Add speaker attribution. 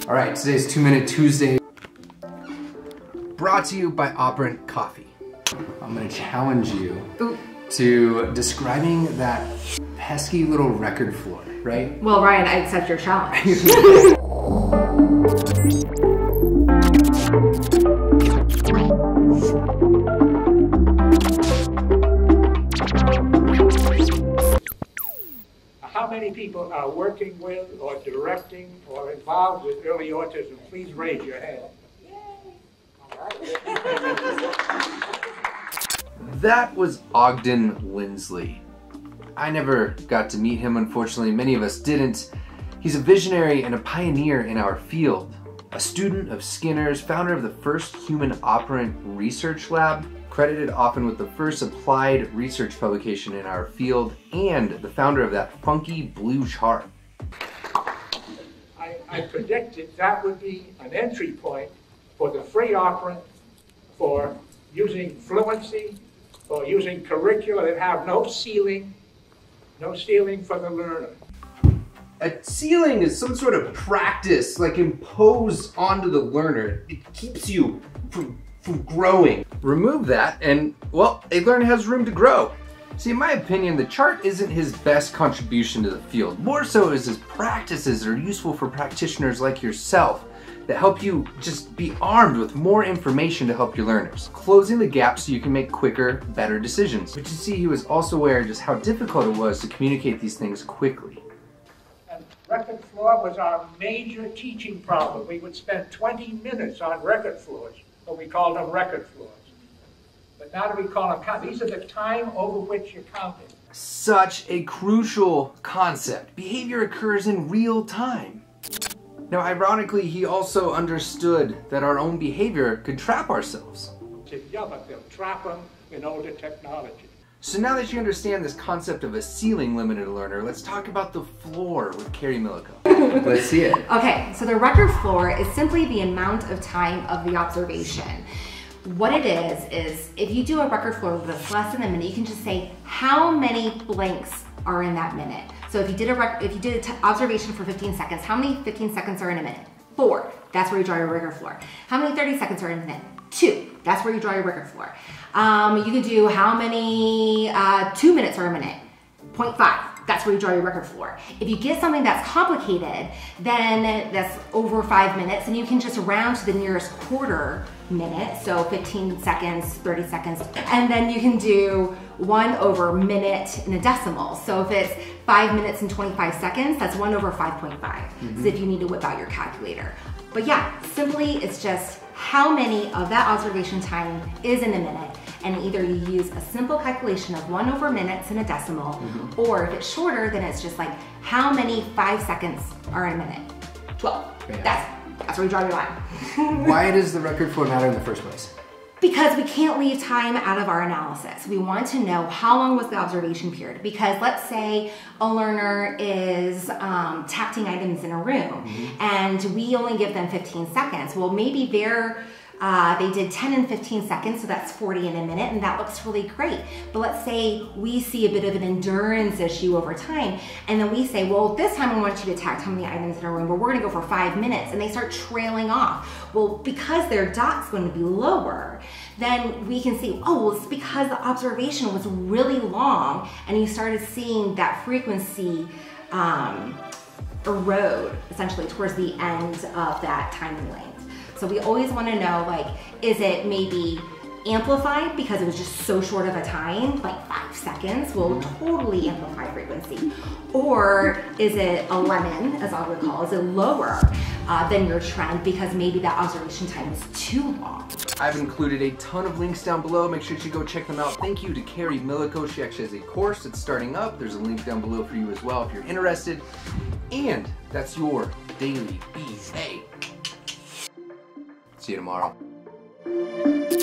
Speaker 1: All right, today's 2 Minute Tuesday, brought to you by Operant Coffee. I'm gonna challenge you to describing that pesky little record floor, right?
Speaker 2: Well, Ryan, I accept your challenge.
Speaker 3: How many people are working with or directing or involved with early autism? Please raise your hand.
Speaker 1: That was Ogden Lindsley. I never got to meet him, unfortunately. Many of us didn't. He's a visionary and a pioneer in our field. A student of Skinner's, founder of the first human operant research lab, credited often with the first applied research publication in our field, and the founder of that funky blue chart.
Speaker 3: I predicted that would be an entry point for the free operant for using fluency, for using curricula that have no ceiling for the learner.
Speaker 1: A ceiling is some sort of practice, like imposed onto the learner. It keeps you from growing. Remove that and, well, a learner has room to grow. See, in my opinion, the chart isn't his best contribution to the field. More so is his practices that are useful for practitioners like yourself that help you just be armed with more information to help your learners. Closing the gap so you can make quicker, better decisions. But you see, he was also aware just how difficult it was to communicate these things quickly.
Speaker 3: And record floor was our major teaching problem. We would spend 20 minutes on record floors, but we called them record floors. But now do we call them count? These are the time over which you're counting.
Speaker 1: Such a crucial concept. Behavior occurs in real time. Now, ironically, he also understood that our own behavior could trap ourselves.
Speaker 3: Yeah, but they'll trap them in older technology.
Speaker 1: So now that you understand this concept of a ceiling limited learner, let's talk about the floor with Carrie Millico. Let's see it.
Speaker 2: Okay, so the record floor is simply the amount of time of the observation. What it is if you do a record floor that's less than a minute, you can just say how many blanks are in that minute. So if you did an observation for 15 seconds, how many 15 seconds are in a minute? 4. That's where you draw your record floor. How many 30 seconds are in a minute? 2. That's where you draw your record floor. You can do how many 2 minutes are a minute? 0.5. That's where you draw your record floor. If you get something that's complicated, then that's over 5 minutes, and you can just round to the nearest quarter minute, so 15 seconds, 30 seconds, and then you can do 1 over minute in a decimal. So if it's 5 minutes and 25 seconds, that's 1 over 5.5. So if you need to whip out your calculator. But yeah, simply it's just how many of that observation time is in a minute, and either you use a simple calculation of 1 over minutes in a decimal, or if it's shorter, then it's just like how many 5 seconds are in a minute? 12. Yeah. That's where you draw your line.
Speaker 1: Why does the record floor matter in the first place?
Speaker 2: Because we can't leave time out of our analysis. We want to know how long was the observation period. Because let's say a learner is tacting items in a room and we only give them 15 seconds. Well, maybe they did 10 and 15 seconds, so that's 40 in a minute, and that looks really great. But let's say we see a bit of an endurance issue over time, and then we say, well, this time I want you to tact how many items in a room, but we're gonna go for 5 minutes, and they start trailing off. Well, because their dot's going to be lower, then we can see, oh, well, it's because the observation was really long, and you started seeing that frequency erode, essentially, towards the end of that timing length. So we always want to know, like, is it maybe amplified because it was just so short of a time, like 5 seconds will totally amplify frequency? Or is it a lemon, as I would call, is it lower than your trend because maybe that observation time is too long?
Speaker 1: I've included a ton of links down below. Make sure you go check them out. Thank you to Carrie Millico. She actually has a course that's starting up. There's a link down below for you as well if you're interested. And that's your Daily BA. See you tomorrow.